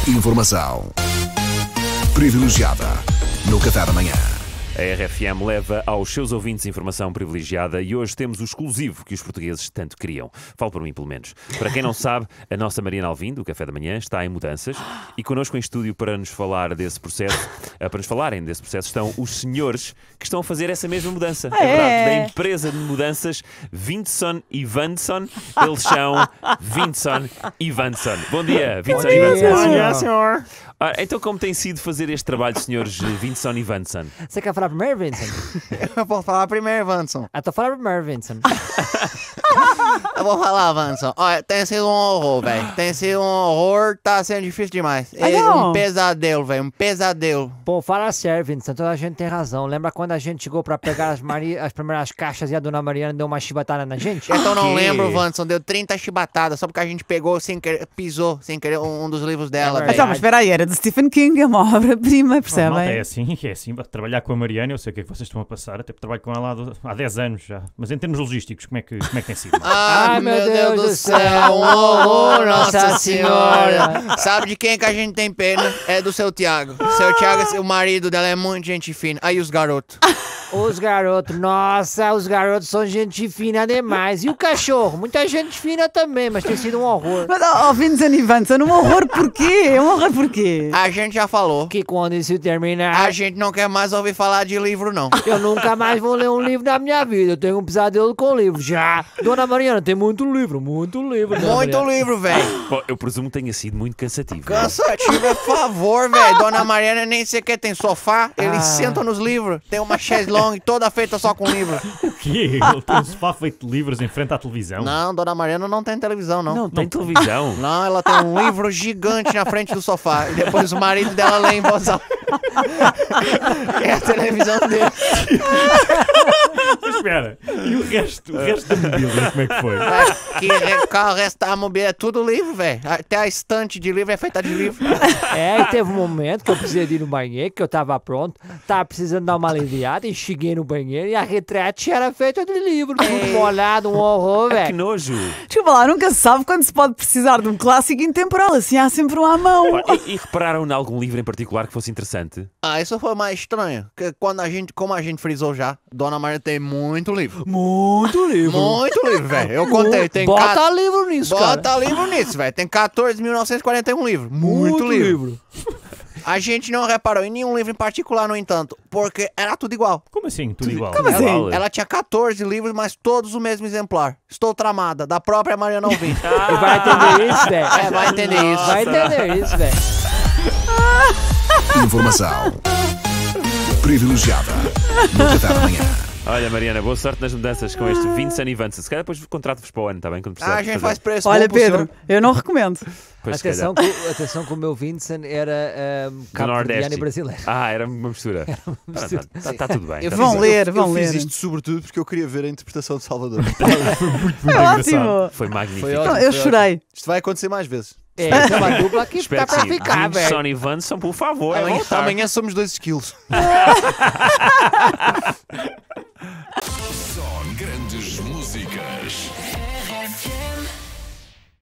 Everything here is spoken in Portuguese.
Informação privilegiada no Café da Manhã. A RFM leva aos seus ouvintes informação privilegiada e hoje temos o exclusivo que os portugueses tanto queriam. Falo por mim, pelo menos. Para quem não sabe, a nossa Mariana Alvim, do Café da Manhã, está em mudanças e connosco em estúdio para nos falar desse processo, para nos falarem desse processo, estão os senhores que estão a fazer essa mesma mudança. É verdade, da empresa de mudanças Vinson e Vanson. Eles são Vinson e Vanson. Bom dia, Vinson e Vanson. Bom dia, senhor. Então, como tem sido fazer este trabalho, senhores Vinson e Vanson? Você quer falar primeiro, Vincent? Eu vou falar primeiro, Vanson. Tô falando primeiro, Vincent. Eu vou falar, Vanson. Olha, tem sido um horror, velho. Tem sido um horror, tá sendo difícil demais. Um pesadelo, velho. Um pesadelo. Pô, fala sério, Vincent. Toda a gente tem razão. Lembra quando a gente chegou pra pegar as primeiras caixas e a dona Mariana deu uma chibatada na gente? Eu não lembro, Vanson. Deu 30 chibatadas só porque a gente pegou sem querer, pisou sem querer um dos livros dela, velho. Então, mas espera aí, era de Stephen King, é uma obra-prima, percebem? Malta, é assim. Trabalhar com a Mariana, eu sei o que é que vocês estão a passar, até porque trabalho com ela há 10 anos já. Mas em termos logísticos, como é que tem sido? Ai, meu Deus do céu, um horror, Nossa Senhora. Sabe de quem que a gente tem pena? É do seu Tiago. Seu Tiago, o marido dela é muito gente fina. Aí os garotos. Os garotos, nossa, os garotos são gente fina demais. E o cachorro? Muita gente fina também, mas tem sido um horror. Mas, Vincent e Vanson, um horror porquê? Um horror porquê? A gente já falou. Que quando isso terminar, A gente não quer mais ouvir falar de livro, não. eu nunca mais vou ler um livro na minha vida. Eu tenho um pesadelo com livro. Já. Dona Mariana, tem muito livro, muito livro. Dona Muito Mariana. livro, velho. Bom, eu presumo que tenha sido muito cansativo. Cansativo, é favor, velho. Dona Mariana nem sequer tem sofá. Eles sentam nos livros. Tem uma chaise longue toda feita só com livro. O quê? Ele tem um sofá feito de livros em frente à televisão? Não, Dona Mariana não tem televisão, não. Não tem televisão. Não, ela tem um livro gigante na frente do sofá. E depois o marido dela lê em voz alta. É a televisão dele. Mas espera, e o resto da mobília, como é que foi? O resto da mobília é tudo livro, velho. Até a estante de livro é feita de livro. E teve um momento que eu precisei ir no banheiro, que eu tava pronto, tava precisando dar uma aliviada e cheguei no banheiro e a retrete era feita de livro, tudo molhado, um horror, Que velho. nojo. Desculpa lá, nunca se sabe quando se pode precisar de um clássico intemporal, assim há sempre um à mão. E repararam em algum livro em particular que fosse interessante? Isso foi mais estranho. Que quando como a gente frisou já, Dona Maria tem muito livro. Muito livro. Muito livro, velho. Eu contei, tem Bota livro nisso, cara. Bota livro nisso, velho. Tem 14.941 livros. Muito livro. A gente não reparou em nenhum livro em particular, no entanto, porque era tudo igual. Como assim? Tudo igual? Como assim? Ela tinha 14 livros, mas todos o mesmo exemplar. Estou tramada, da própria Mariana Alvim. E vai entender isso, velho. Vai entender isso. Vai entender isso, velho. Informação privilegiada no Café da Manhã. Olha, Mariana, boa sorte nas mudanças com este Vincent e Vanson. Se calhar depois contrato-vos para o ano, está bem? Quando precisar A gente fazer. faz preço Olha, bom pro Pedro, senhor. eu não recomendo. Pois, se Atenção calhar. atenção que o meu Vincent era Do cabo-verdiano Nordeste. e brasileiro. Era uma mistura. Está tudo bem. Eu tá Vão tudo ler, Eu vão fiz ler. isto sobretudo porque eu queria ver a interpretação de Salvador. Muito É ótimo. bem. Foi magnífico. Foi Então, ótimo, eu foi chorei. Isto vai acontecer mais vezes. É uma dupla que Espero tá pra que sim. ficar, velho. Vincent e Vanson, por favor. é voltar. Amanhã somos 2 skills. Só grandes músicas. RFM